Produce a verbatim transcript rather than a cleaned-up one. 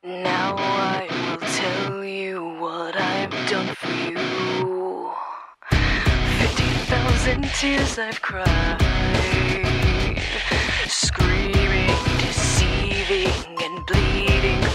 Now I will tell you what I've done for you. Fifty thousand tears I've cried, screaming, deceiving, and bleeding